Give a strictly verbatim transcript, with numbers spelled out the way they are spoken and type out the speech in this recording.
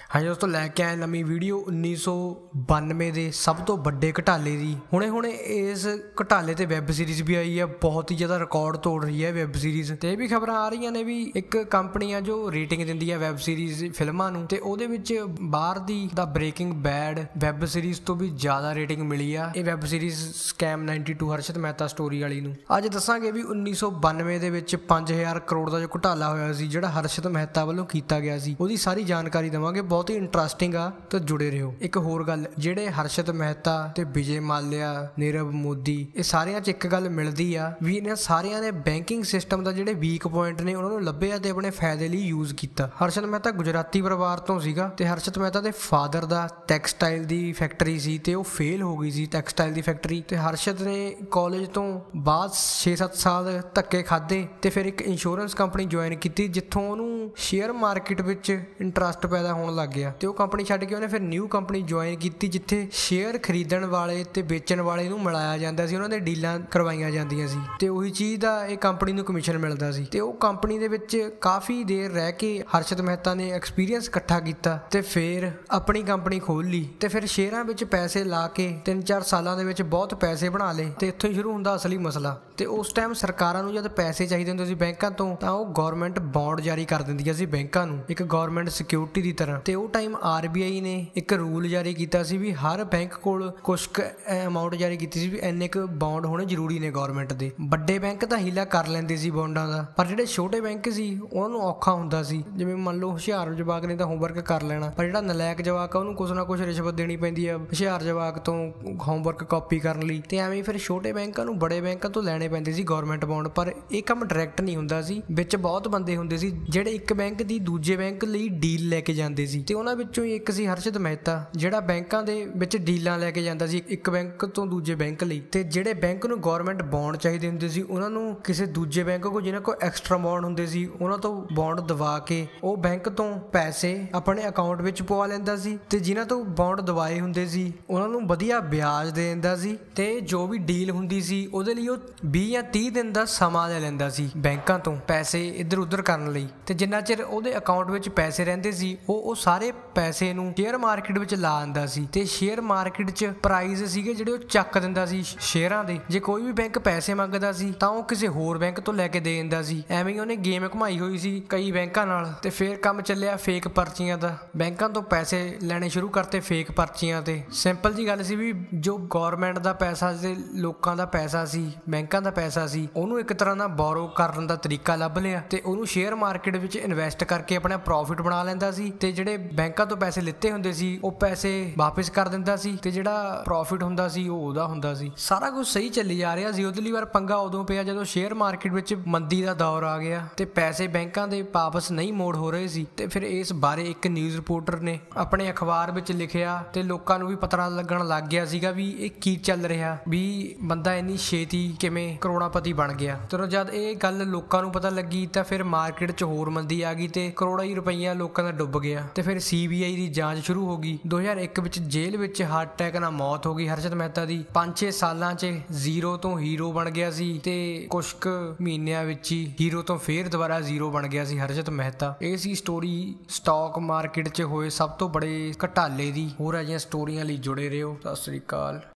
हाँ जी दोस्तों, लैके आए नवीं वीडियो उन्नीस सौ बानवे के सब तो बड़े घटाले की। हुणे हुणे इस घटाले ते वैब सीरीज़ भी आई है, बहुत ही ज़्यादा रिकॉर्ड तोड़ रही है वैब सीरीज़। ते भी खबर आ रही ने भी एक कंपनी है जो रेटिंग दिंदी है वैब सीरीज़ फिल्मां नूं, ते ओहदे विच बाहर दी the breaking bad web series तो भी ज़्यादा रेटिंग मिली आ। ये web series scam ninety two Harshad Mehta story वाली नूं अज दसांगे भी उन्नीस सौ बानवे दे विच पांच हज़ार करोड़ का जो घटाला होया सी जिहड़ा हर्षद मेहता वालों कीता गया सी, ओहदी सारी जानकारी देवांगे। बहुत ही इंटरस्टिंग आ, तो जुड़े रहो। एक होर गल, जेडे हर्षद मेहता ते विजय माल्या, नीरव मोदी, ये सारियां च एक गल मिलदी आ भी इन्हां सारियां ने बैंकिंग सिस्टम दा जेडे वीक पॉइंट ने उन्हां नूं लभे ते अपने फायदे लई यूज कीता। हर्षद मेहता गुजराती परिवार तो सीगा ते हर्षद मेहता दे फादर दा टैक्सटाइल दी फैक्टरी सी ते ओह फेल हो गई सी टैक्सटाइल दी फैक्टरी। ते हर्षद ने कॉलेज तो बाद छे सत्त साल धक्के खाधे ते फिर एक इंश्योरेंस कंपनी ज्वाइन की जिथों उन्होंने शेयर मार्केट विच इंटरस्ट पैदा होने लग गया। तो कंपनी छड्ड के उन्हें फिर न्यू कंपनी ज्वाइन की जिथे शेयर खरीदण वाले ते बेचण वाले नूं मिलाया जांदा सी, उन्हां दे डीलां करवाईयां जांदियां सी ते उही चीज़ दा एक कंपनी नूं कमीशन मिलदा सी। ते ओह कंपनी दे विच काफ़ी देर रह के हर्षद मेहता ने एक्सपीरियंस इकट्ठा कीता ते फिर अपनी कंपनी खोल ली ते फिर शेयरां विच पैसे ला के तीन चार सालां दे विच बहुत पैसे बना ले। ते इत्थों ही शुरू हुंदा असली मसला। ते उस टाइम सरकारां नूं जद पैसे चाहिदे हुंदे सी बैंकां तो तां ओह गौरमेंट बॉन्ड जारी कर दिंदियां सी बैंकां नूं एक गौरमेंट सिक्योरिटी की तरह। ते उस टाइम आर बी आई ने एक रूल जारी किया सी भी हर बैंक कोल कुछ अमाउंट जारी की सी भी इन्ने क बॉन्ड होने जरूरी ने गौरमेंट दे। बड़े बैंक तां हीला कर लैंदे सी बॉन्डां दा, पर जिहड़े छोटे बैंक सी उन्हां नूं औखा हुंदा सी। जिवें मान लो हुशियार जवाक ने तां होमवर्क कर लेना, पर जिहड़ा नलायक जवाक आ उहनूं कुछ ना कुछ रिश्वत देनी पैंदी है हुशियार जवाक तो होमवर्क कॉपी करन लई। ते एवें फिर छोटे बैंकां नूं बड़े बैंकां तो लैणे पैंदे सी गौरमेंट बॉन्ड, पर ਇਹ ਕੰਮ डायरैक्ट नहीं हुंदा सी। विच बहुत बंदे हुंदे सी ਜਿਹੜੇ ਇੱਕ ਬੈਂਕ ਦੀ ਦੂਜੇ ਬੈਂਕ ਲਈ ਡੀਲ ਲੈ ਕੇ ਜਾਂਦੇ ਸੀ ਤੇ ਉਹਨਾਂ ਵਿੱਚੋਂ ਹੀ ਇੱਕ ਸੀ ਹਰਸ਼ਦ ਮਹਿਤਾ ਜਿਹੜਾ ਬੈਂਕਾਂ ਦੇ ਵਿੱਚ ਡੀਲਾਂ ਲੈ ਕੇ ਜਾਂਦਾ ਸੀ ਇੱਕ ਬੈਂਕ ਤੋਂ ਦੂਜੇ ਬੈਂਕ ਲਈ। ਤੇ ਜਿਹੜੇ ਬੈਂਕ ਨੂੰ ਗਵਰਨਮੈਂਟ ਬੌਂਡ ਚਾਹੀਦੇ ਹੁੰਦੇ ਸੀ ਉਹਨਾਂ ਨੂੰ ਕਿਸੇ ਦੂਜੇ ਬੈਂਕ ਕੋਲ ਜਿਹਨਾਂ ਕੋਲ ਐਕਸਟਰਾ ਬੌਂਡ ਹੁੰਦੇ ਸੀ ਉਹਨਾਂ ਤੋਂ ਬੌਂਡ ਦਵਾ ਕੇ ਉਹ ਬੈਂਕ ਤੋਂ ਪੈਸੇ ਆਪਣੇ ਅਕਾਊਂਟ ਵਿੱਚ ਪਵਾ ਲੈਂਦਾ ਸੀ ਤੇ ਜਿਨ੍ਹਾਂ ਤੋਂ ਬੌਂਡ ਦਵਾਏ ਹੁੰਦੇ ਸੀ ਉਹਨਾਂ ਨੂੰ ਵਧੀਆ ਵਿਆਜ ਦੇ ਦਿੰਦਾ ਸੀ ਤੇ ਜੋ ਵੀ ਡੀਲ ਹੁੰਦੀ ਸੀ ਉਹਦੇ ਲਈ ਉਹ ਵੀਹ ਜਾਂ ਤੀਹ ਦਿਨ ਦਾ ਸਮਾਂ ਲੈ ਲੈਂਦਾ ਸੀ ਬੈਂਕਾਂ ਤੋਂ ਪੈਸੇ ਇੱਧਰ ਉੱਧਰ ਕਰਨ ਲਈ। ਤੇ ਜਿੰਨਾ ਚਿਰ ਉਹਦੇ ਅਕਾਊਂਟ ਵਿੱਚ ਪੈਸੇ ਰਹਿੰਦੇ ਸੀ ਉਹ ਉਹ ਸਾਰੇ ਪੈਸੇ ਨੂੰ ਸ਼ੇਅਰ ਮਾਰਕੀਟ ਵਿੱਚ ਲਾ ਦਿੰਦਾ ਸੀ ਤੇ ਸ਼ੇਅਰ ਮਾਰਕੀਟ 'ਚ ਪ੍ਰਾਈਜ਼ ਸੀਗੇ ਜਿਹੜੇ ਉਹ ਚੱਕ ਦਿੰਦਾ ਸੀ ਸ਼ੇਅਰਾਂ ਦੇ। ਜੇ ਕੋਈ ਵੀ ਬੈਂਕ ਪੈਸੇ ਮੰਗਦਾ ਸੀ ਤਾਂ ਉਹ ਕਿਸੇ ਹੋਰ ਬੈਂਕ ਤੋਂ ਲੈ ਕੇ ਦੇ ਦਿੰਦਾ ਸੀ। ਐਵੇਂ ਹੀ ਉਹਨੇ ਗੇਮ ਘੁਮਾਈ ਹੋਈ ਸੀ ਕਈ ਬੈਂਕਾਂ ਨਾਲ। ਤੇ ਫਿਰ ਕੰਮ ਚੱਲਿਆ ਫੇਕ ਪਰਚੀਆਂ ਦਾ, ਬੈਂਕਾਂ ਤੋਂ ਪੈਸੇ ਲੈਣੇ ਸ਼ੁਰੂ ਕਰਤੇ ਫੇਕ ਪਰਚੀਆਂ ਤੇ। ਸਿੰਪਲ ਜੀ ਗੱਲ ਸੀ ਵੀ ਜੋ ਗੌਰਮੈਂਟ ਦਾ ਪੈਸਾ ਤੇ ਲੋਕਾਂ ਦਾ ਪੈਸਾ ਸੀ ਬੈਂਕਾਂ ਦਾ ਪੈਸਾ ਸੀ ਉਹਨੂੰ ਇੱਕ ਤਰ੍ਹਾਂ ਦਾ ਬੋਰੋ ਕਰਨ ਦਾ ਤਰੀਕਾ ਲੱਭ ਲਿਆ ਤੇ ਉਹਨੂੰ ਸ਼ੇਅਰ ਮਾਰਕੀਟ ਵਿੱਚ ਇਨਵੈਸਟ ਕਰਕੇ ਆਪਣਾ ਪ੍ਰੋਫਿਟ ਬਣਾ ਲੈਂਦਾ ਸੀ ਤੇ ਜਿਹੜੇ ਬੈਂਕਾਂ ਤੋਂ ਪੈਸੇ ਲਿੱਤੇ ਹੁੰਦੇ ਸੀ ਉਹ ਪੈਸੇ ਵਾਪਸ ਕਰ ਦਿੰਦਾ ਸੀ ਤੇ ਜਿਹੜਾ ਪ੍ਰੋਫਿਟ ਹੁੰਦਾ ਸੀ ਉਹ ਉਹਦਾ ਹੁੰਦਾ ਸੀ। ਸਾਰਾ ਕੁਝ ਸਹੀ ਚੱਲੀ ਜਾ ਰਿਹਾ ਸੀ। ਉਹਦੇ ਲਈ ਵਾਰ ਪੰਗਾ ਉਦੋਂ ਪਿਆ ਜਦੋਂ ਸ਼ੇਅਰ ਮਾਰਕੀਟ ਵਿੱਚ ਮੰਦੀ ਦਾ ਦੌਰ ਆ ਗਿਆ ਤੇ ਪੈਸੇ ਬੈਂਕਾਂ ਦੇ ਵਾਪਸ ਨਹੀਂ ਮੋੜ ਹੋ ਰਹੇ ਸੀ। ਤੇ ਫਿਰ ਇਸ ਬਾਰੇ ਇੱਕ ਨਿਊਜ਼ ਰਿਪੋਰਟਰ ਨੇ ਆਪਣੇ ਅਖਬਾਰ ਵਿੱਚ ਲਿਖਿਆ ਤੇ ਲੋਕਾਂ ਨੂੰ ਵੀ ਪਤਾ ਲੱਗਣ ਲੱਗ ਗਿਆ ਸੀਗਾ ਵੀ ਇਹ ਕੀ ਚੱਲ ਰਿਹਾ, ਵੀ ਬੰਦਾ ਇੰਨੀ ਛੇਤੀ ਕਿਵੇਂ ਕਰੋੜਾਪਤੀ ਬਣ ਗਿਆ। ਚਲੋ ਜਦ ਇਹ ਗੱਲ ਲੋਕਾਂ ਨੂੰ ਪਤਾ ਲੱਗੀ ਤਾਂ ਫਿਰ ਮਾਰਕੀਟ 'ਚ ਹੋਰ ਮੰਦੀ ਆ ਗਈ ਤੇ ਕਰੋੜਾਂ ਹੀ ਰੁਪਈਆ ਲੋਕਾਂ ਦਾ ਡੁੱਬ ਗਿਆ। ਤੇ ਫਿਰ ਸੀ ਬੀ ਆਈ ਦੀ ਜਾਂਚ ਸ਼ੁਰੂ ਹੋ ਗਈ। ਦੋ ਹਜ਼ਾਰ ਇੱਕ ਵਿੱਚ ਜੇਲ੍ਹ ਵਿੱਚ ਹਾਰਟ ਅਟੈਕ ਨਾਲ ਮੌਤ ਹੋ ਗਈ ਹਰਸ਼ਦ ਮਹਿਤਾ ਦੀ। ਪੰਜ ਛੇ ਸਾਲਾਂ 'ਚ ਜ਼ੀਰੋ ਤੋਂ ਹੀਰੋ ਬਣ ਗਿਆ ਸੀ ਤੇ ਕੁਛ ਕੁ ਮਹੀਨਿਆਂ ਵਿੱਚ ਹੀ ਹੀਰੋ ਤੋਂ ਫਿਰ ਦੁਬਾਰਾ ਜ਼ੀਰੋ ਬਣ ਗਿਆ ਸੀ ਹਰਸ਼ਦ ਮਹਿਤਾ। ਇਹ ਸੀ ਸਟੋਰੀ ਸਟਾਕ ਮਾਰਕੀਟ 'ਚ ਹੋਏ ਸਭ ਤੋਂ ਬੜੇ ਘਟਾਲੇ ਦੀ। ਹੋਰ ਅਜਿਹੀਆਂ ਸਟੋਰੀਆਂ ਲਈ ਜੁੜੇ ਰਹੋ। ਸਤਿ ਸ੍ਰੀ ਅਕਾਲ।